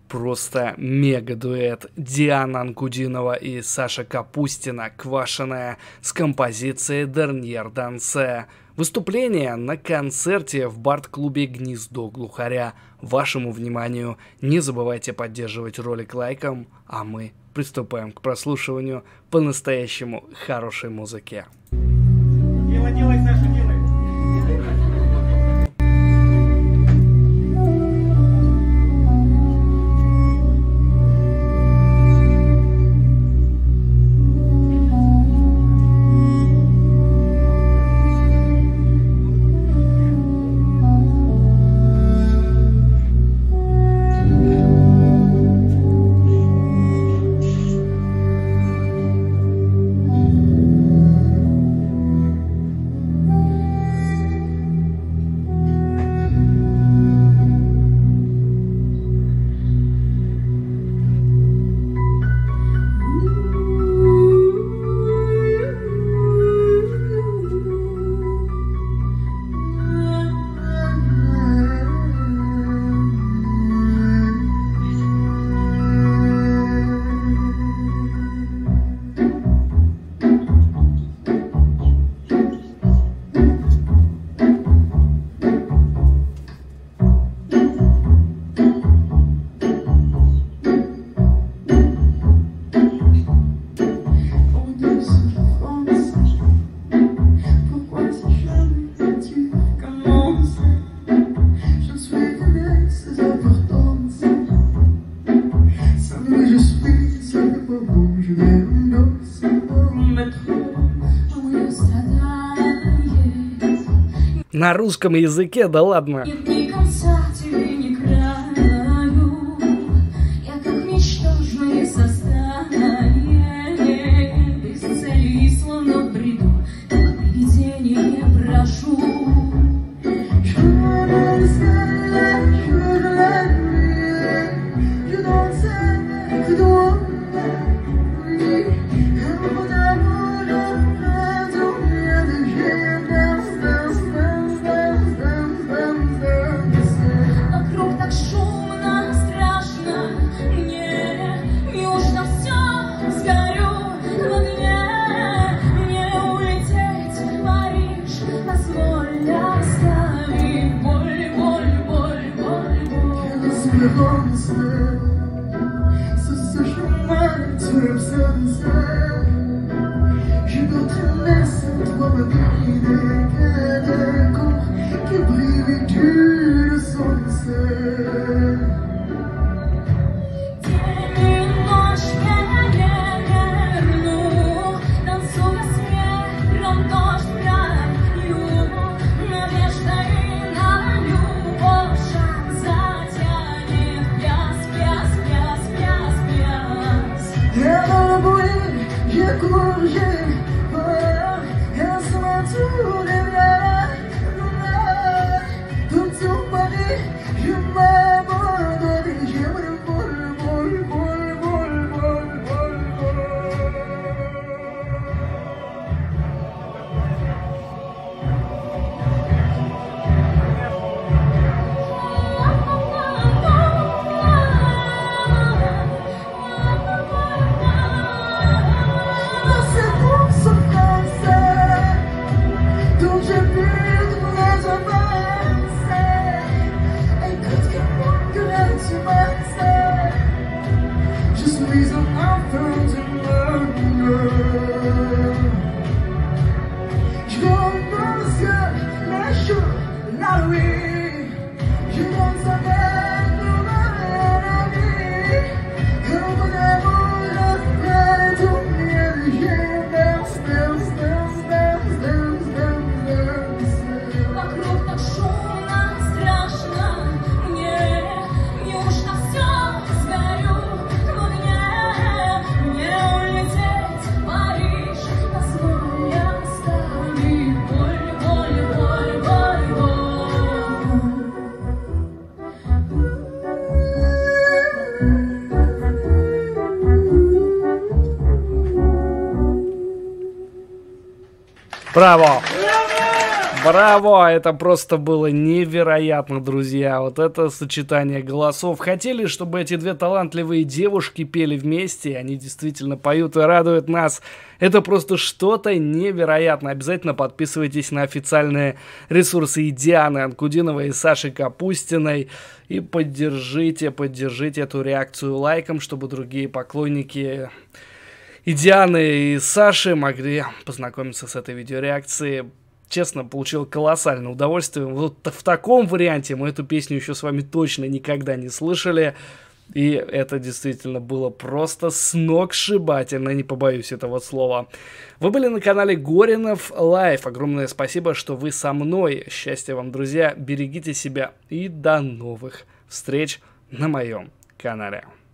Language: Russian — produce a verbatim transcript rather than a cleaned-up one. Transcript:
Просто мега-дуэт Диана Анкудинова и Саша Капустина «Квашеная» с композицией «Dernier Danse». Выступление на концерте в бард-клубе «Гнездо глухаря». Вашему вниманию не забывайте поддерживать ролик лайком, а мы приступаем к прослушиванию по-настоящему хорошей музыки. Делай, делай, Саша, делай. На русском языке, да ладно. Нет ни конца тебе, ни краю. Я как ничтожное создание, без цели, словно в бреду, как привидение прошу. Браво! Браво! Это просто было невероятно, друзья. Вот это сочетание голосов. Хотели, чтобы эти две талантливые девушки пели вместе. Они действительно поют и радуют нас. Это просто что-то невероятное. Обязательно подписывайтесь на официальные ресурсы и Дианы Анкудиновой, и Саши Капустиной. И поддержите, поддержите эту реакцию лайком, чтобы другие поклонники и Дианы, и Саши могли познакомиться с этой видеореакцией. Честно, получил колоссальное удовольствие. Вот в таком варианте мы эту песню еще с вами точно никогда не слышали. И это действительно было просто сногсшибательно, не побоюсь этого слова. Вы были на канале Горинов Лайв. Огромное спасибо, что вы со мной. Счастья вам, друзья. Берегите себя и до новых встреч на моем канале.